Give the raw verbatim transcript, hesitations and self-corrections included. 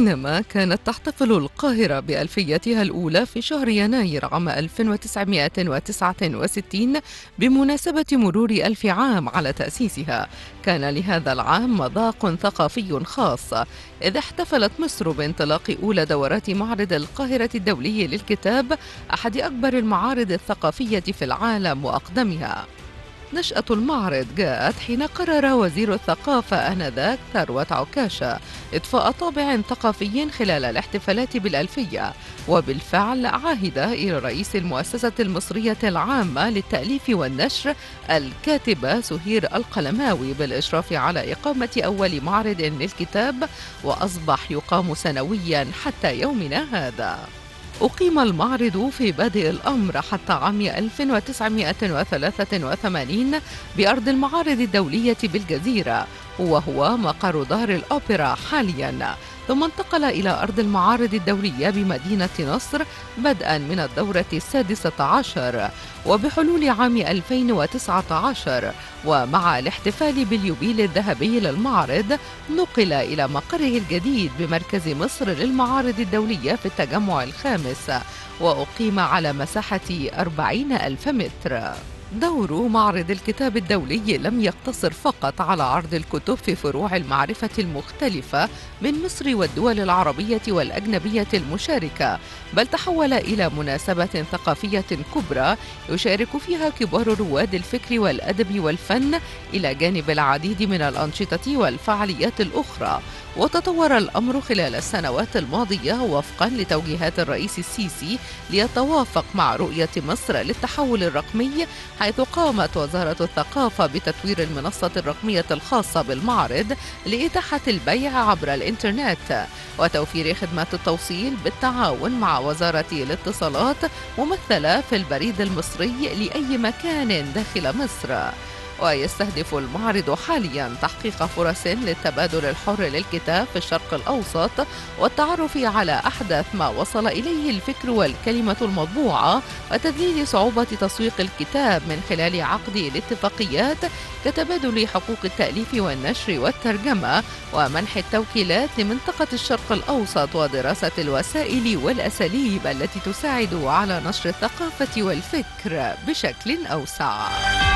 حينما كانت تحتفل القاهرة بألفيتها الأولى في شهر يناير عام ألف وتسعمائة وتسعة وستين بمناسبة مرور ألف عام على تأسيسها، كان لهذا العام مذاق ثقافي خاص، إذ احتفلت مصر بانطلاق أولى دورات معرض القاهرة الدولي للكتاب، أحد أكبر المعارض الثقافية في العالم وأقدمها. نشأة المعرض جاءت حين قرر وزير الثقافة آنذاك ثروت عكاشة إضفاء طابع ثقافي خلال الاحتفالات بالألفية، وبالفعل عهد إلى رئيس المؤسسة المصرية العامة للتأليف والنشر الكاتبة سهير القلماوي بالإشراف على إقامة أول معرض للكتاب، وأصبح يقام سنويا حتى يومنا هذا. أقيم المعرض في بادئ الأمر حتى عام ألف وتسعمائة وثلاثة وثمانين بأرض المعارض الدولية بالجزيرة، وهو مقر دار الأوبرا حالياً، ثم انتقل إلى أرض المعارض الدولية بمدينة نصر بدءاً من الدورة السادسة عشر، وبحلول عام ألفين وتسعة عشر ومع الاحتفال باليوبيل الذهبي للمعرض نقل إلى مقره الجديد بمركز مصر للمعارض الدولية في التجمع الخامس، وأقيم على مساحة أربعين ألف متر. دور معرض الكتاب الدولي لم يقتصر فقط على عرض الكتب في فروع المعرفة المختلفة من مصر والدول العربية والأجنبية المشاركة، بل تحول إلى مناسبة ثقافية كبرى يشارك فيها كبار رواد الفكر والأدب والفن، إلى جانب العديد من الأنشطة والفعاليات الأخرى. وتطور الأمر خلال السنوات الماضية وفقا لتوجيهات الرئيس السيسي ليتوافق مع رؤية مصر للتحول الرقمي، حيث قامت وزارة الثقافة بتطوير المنصة الرقمية الخاصة بالمعرض لإتاحة البيع عبر الإنترنت وتوفير خدمات التوصيل بالتعاون مع وزارة الاتصالات، ممثلة في البريد المصري لأي مكان داخل مصر. ويستهدف المعرض حاليا تحقيق فرص للتبادل الحر للكتاب في الشرق الأوسط، والتعرف على أحدث ما وصل إليه الفكر والكلمة المطبوعة، وتذليل صعوبة تسويق الكتاب من خلال عقد الاتفاقيات كتبادل حقوق التأليف والنشر والترجمة، ومنح التوكيلات لمنطقة الشرق الأوسط، ودراسة الوسائل والأساليب التي تساعد على نشر الثقافة والفكر بشكل أوسع.